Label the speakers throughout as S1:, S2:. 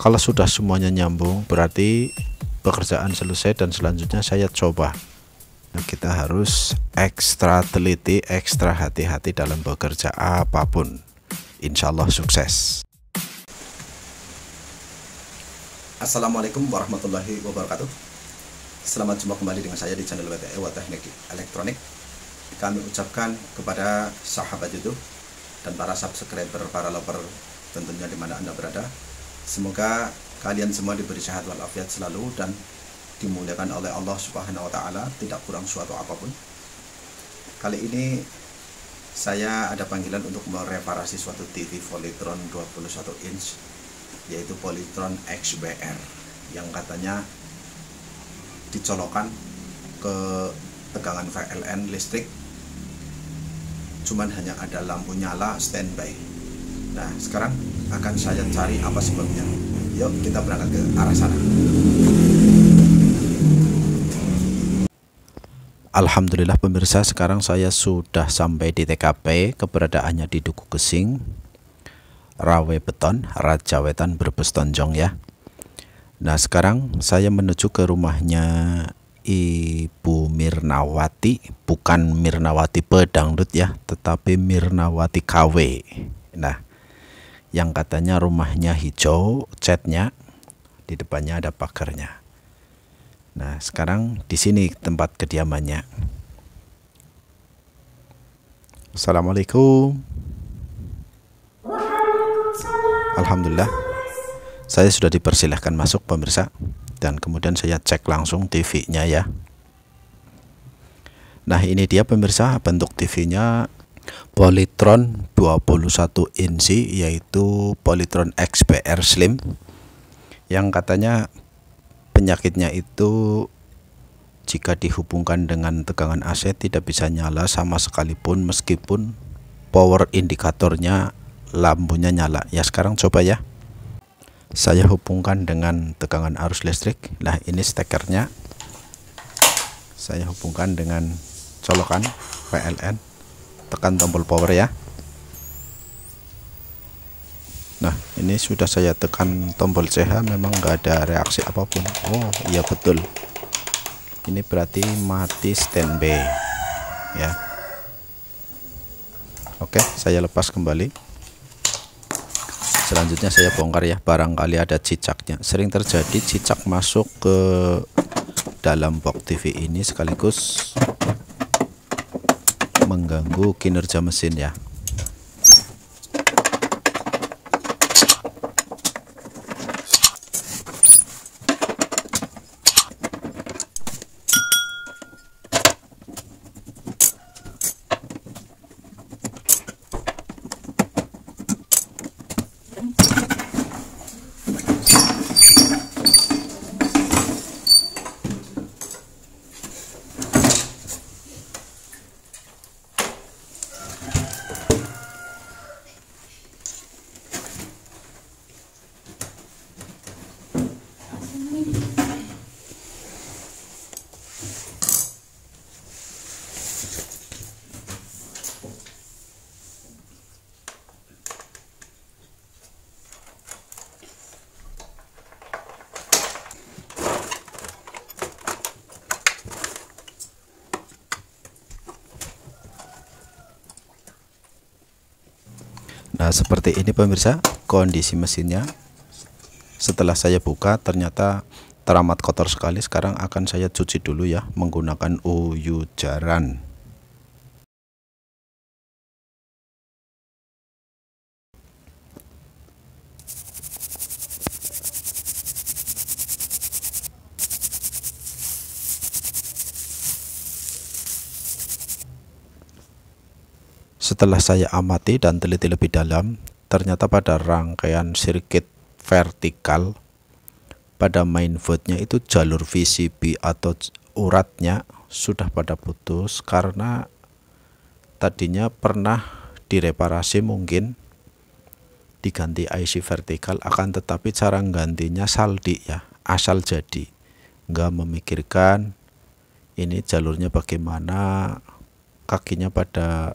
S1: Kalau sudah semuanya nyambung, berarti pekerjaan selesai dan selanjutnya saya coba. Kita harus ekstra teliti, ekstra hati-hati dalam bekerja apapun. Insya Allah sukses.
S2: Assalamualaikum warahmatullahi wabarakatuh. Selamat jumpa kembali dengan saya di channel WTE Teknik Elektronik. Kami ucapkan kepada sahabat YouTube dan para subscriber, para lover tentunya di mana Anda berada. Semoga kalian semua diberi sehat walafiat selalu dan dimuliakan oleh Allah Subhanahu wa taala, tidak kurang suatu apapun. Kali ini saya ada panggilan untuk mereparasi suatu TV Polytron 21 inch, yaitu Polytron XBR, yang katanya dicolokkan ke tegangan PLN listrik, cuman hanya ada lampu nyala standby. Nah, sekarang akan saya cari apa sebabnya. Yuk kita berangkat ke arah sana.
S1: Alhamdulillah pemirsa, sekarang saya sudah sampai di TKP. Keberadaannya di Duku Gesing, Rawe Beton, Raja Wetan, Brebes Tonjong ya. Nah, sekarang saya menuju ke rumahnya Ibu Mirnawati, bukan Mirnawati Pedangdut ya, tetapi Mirnawati KW. Nah, yang katanya rumahnya hijau, catnya, di depannya ada pagarnya. Nah, sekarang di sini tempat kediamannya. Assalamualaikum. Alhamdulillah, saya sudah dipersilahkan masuk pemirsa, dan kemudian saya cek langsung TV-nya ya. Nah, ini dia pemirsa, bentuk TV-nya Polytron 21 inci, yaitu Polytron XBR Slim, yang katanya penyakitnya itu jika dihubungkan dengan tegangan AC tidak bisa nyala sama sekalipun, meskipun power indikatornya lampunya nyala. Ya, sekarang coba ya, saya hubungkan dengan tegangan arus listrik. Nah, ini stekernya saya hubungkan dengan colokan PLN, tekan tombol power ya. Nah, ini sudah saya tekan tombol CH, memang nggak ada reaksi apapun. Oh iya betul, ini berarti mati standby ya. Oke, saya lepas kembali. Selanjutnya saya bongkar ya, barangkali ada cicaknya. Sering terjadi cicak masuk ke dalam box TV ini sekaligus mengganggu kinerja mesin ya. Nah, seperti ini pemirsa kondisi mesinnya. Setelah saya buka ternyata teramat kotor sekali. Sekarang akan saya cuci dulu ya menggunakan uyu jaran. Setelah saya amati dan teliti lebih dalam, ternyata pada rangkaian sirkuit vertikal pada mainboardnya itu jalur VCB atau uratnya sudah pada putus, karena tadinya pernah direparasi, mungkin diganti IC vertikal, akan tetapi cara gantinya saldi ya, asal jadi, nggak memikirkan ini jalurnya bagaimana, kakinya pada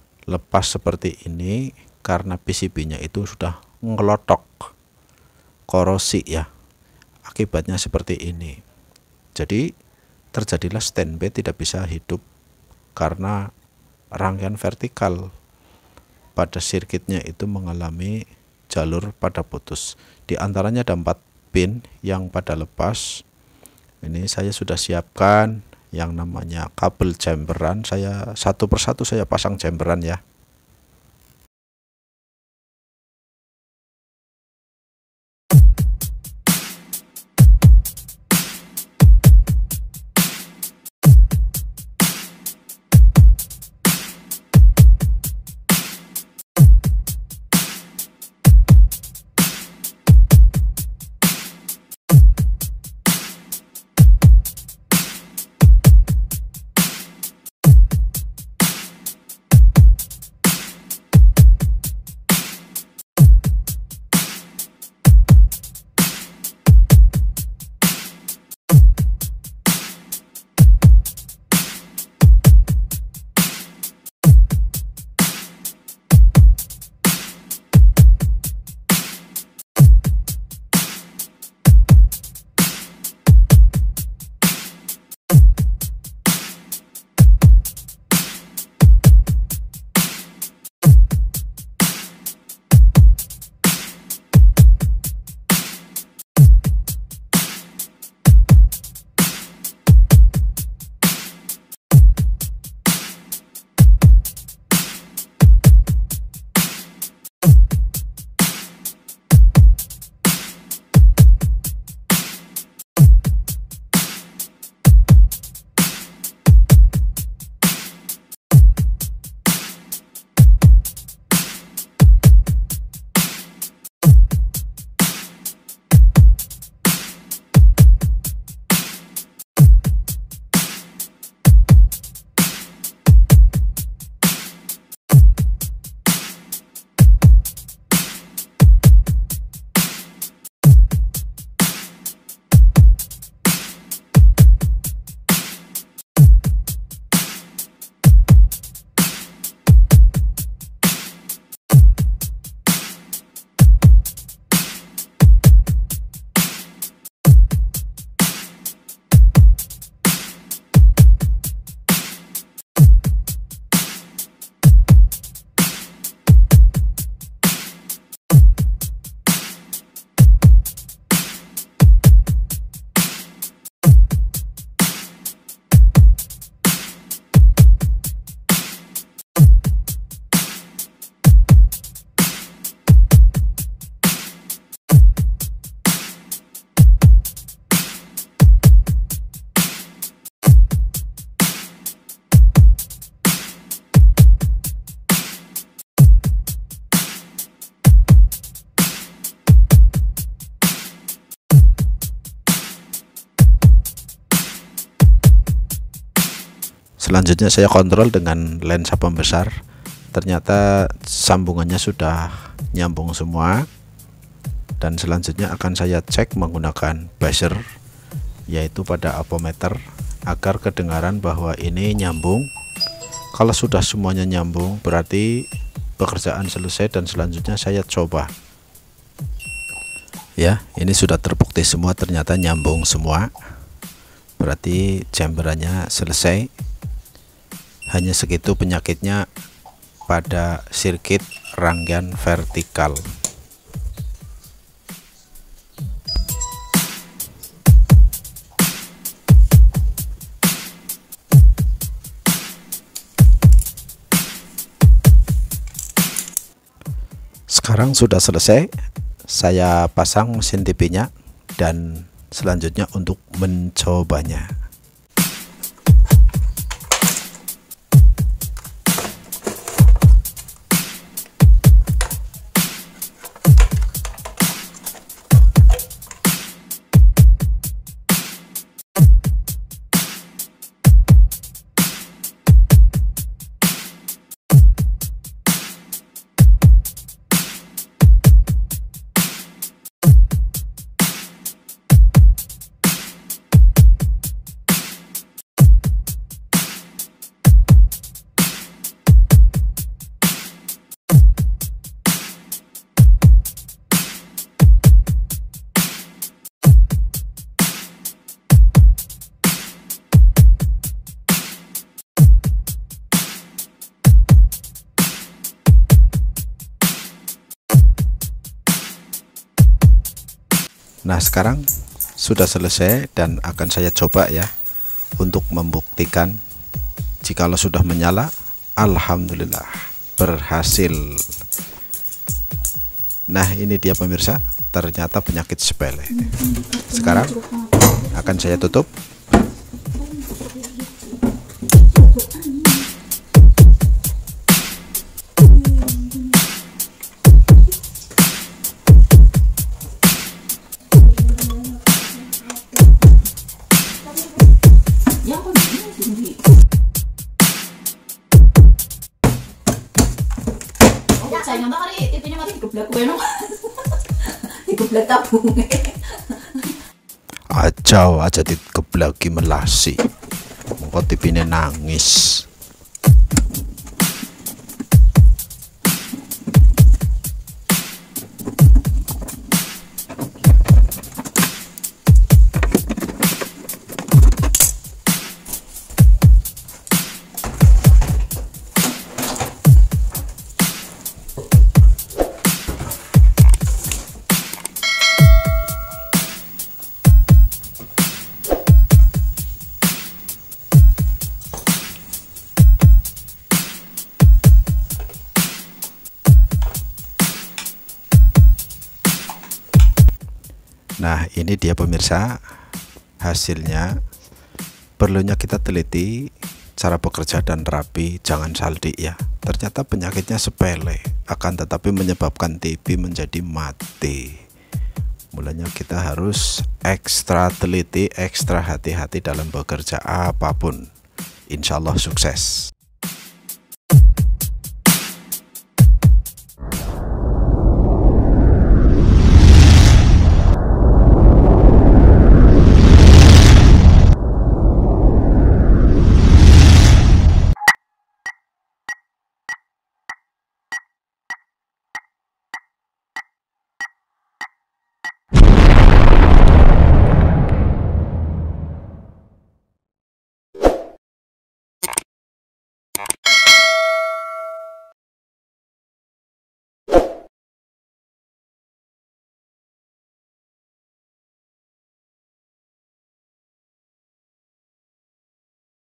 S1: lepas seperti ini karena PCB-nya itu sudah ngelotok korosi ya. Akibatnya seperti ini. Jadi terjadilah standby tidak bisa hidup karena rangkaian vertikal pada sirkuitnya itu mengalami jalur pada putus. Di antaranya ada 4 pin yang pada lepas. Ini saya sudah siapkan yang namanya kabel chamberan. Saya satu persatu saya pasang chamberan ya. Selanjutnya saya kontrol dengan lensa pembesar. Ternyata sambungannya sudah nyambung semua. Dan selanjutnya akan saya cek menggunakan buzzer, yaitu pada apometer, agar kedengaran bahwa ini nyambung. Kalau sudah semuanya nyambung berarti pekerjaan selesai, dan selanjutnya saya coba. Ya, ini sudah terbukti semua, ternyata nyambung semua. Berarti chamberannya selesai. Hanya segitu penyakitnya pada sirkuit rangkaian vertikal. Sekarang sudah selesai, saya pasang mesin TV-nya dan selanjutnya untuk mencobanya. Nah, sekarang sudah selesai dan akan saya coba ya untuk membuktikan jikalau sudah menyala. Alhamdulillah berhasil. Nah, ini dia pemirsa, ternyata penyakit sepele. Sekarang akan saya tutup.
S3: Sayang banget kali TV-nya mati digeblak gue no. Digeblak tabungnya.
S1: Aja dikeblaki melasi. Mengko TV-ne nangis. Nah, ini dia pemirsa hasilnya. Perlunya kita teliti cara bekerja dan rapi, jangan saldi ya. Ternyata penyakitnya sepele, akan tetapi menyebabkan TV menjadi mati. Mulanya kita harus ekstra teliti, ekstra hati-hati dalam bekerja apapun. Insya Allah sukses.